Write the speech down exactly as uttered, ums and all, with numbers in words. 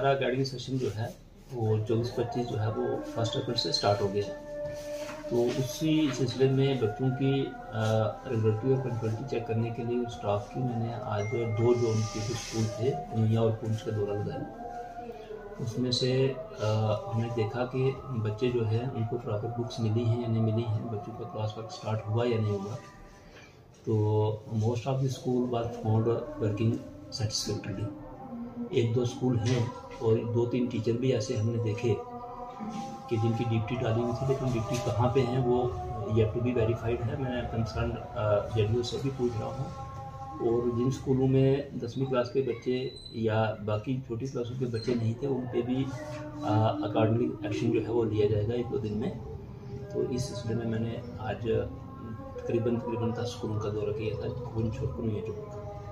हमारा guiding session जो है वो चौबीस पच्चीस जो है वो फर्स्ट अप्रैल से स्टार्ट हो गया। तो उसी सिलसिले में बच्चों की रेगुलरिटी और पंक्चुअलिटी चेक करने के लिए स्टाफ की मैंने आज दो जोन के जो स्कूल थे पुनिया और पुंछ का दौरा लगाया। उसमें से आ, हमने देखा कि बच्चे जो है उनको प्रॉपर बुक्स मिली हैं या नहीं मिली हैं, बच्चों का क्लास वर्क स्टार्ट हुआ या नहीं हुआ। तो most of the school was found working satisfactorily. एक दो स्कूल हैं और दो तीन टीचर भी ऐसे हमने देखे कि जिनकी ड्यूटी डाली हुई थी, लेकिन ड्यूटी कहाँ पे हैं वो येट टू बी वेरीफाइड है। मैं कंसर्न जेडीओ से भी पूछ रहा हूँ। और जिन स्कूलों में दसवीं क्लास के बच्चे या बाकी छोटी क्लासों के बच्चे नहीं थे उन पे भी अकॉर्डिंगली एक्शन जो है वो लिया जाएगा एक दो दिन में। तो इस सिलसिले में मैंने आज तकरीबन तकरीबन दस स्कूलों का दौरा किया था, पुंछ और पुनिया।